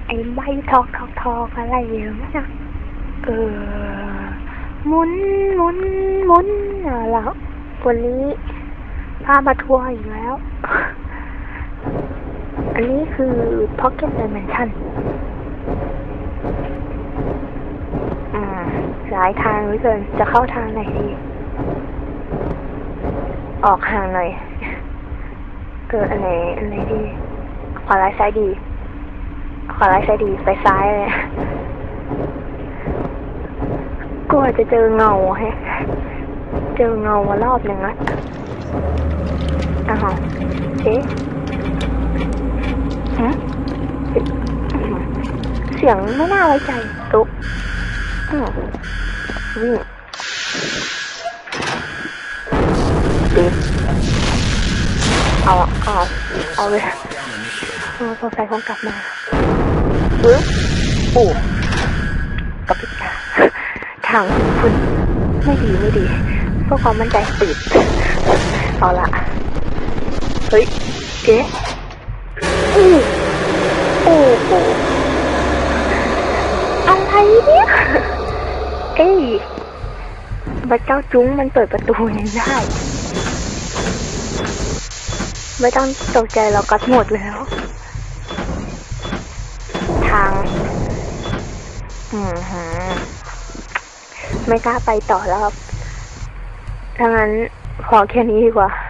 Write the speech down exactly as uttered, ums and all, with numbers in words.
ไอ้ใบทอกทอกทอกอะไรอย่างเงี้ยเออหมุนหมุนหมุนแล้ววันนี้พามาทัวร์อีกแล้ว อันนี้คือ Pocket Dimension อืมหลายทางเหลือเกินจะเข้าทางไหนดีออกห่างหน่อยเกิดอันไหนอันไหนดีขวาร้ายซ้ายดีขวาร้ายซ้ายดีไปซ้ายเลยกลัวจะเจอเงาแฮะเจอเงามารอบหนึ่งละอ้าวเอ๊ะฮะเสียงไม่น่าไว้ใจตุ๊กอ้าววิ่งดิเอาเอาเอาเลยเอาสงสัยคงกลับมาปึ๊บปู่กับพิกาทางคุณไม่ดีไม่ดีเพื่อความมั่นใจปิดเอาละเฮ้ยเจ๊อู้โอ้โหอะไรเนี่ยเอ้ยบัดเจ้าจุ้งมันเปิดประตูยังได้ไม่ต้องตกใจเรากัดหมดแล้วทางอืมฮะไม่กล้าไปต่อแล้วครับถ้างั้นขอแค่นี้ดีกว่า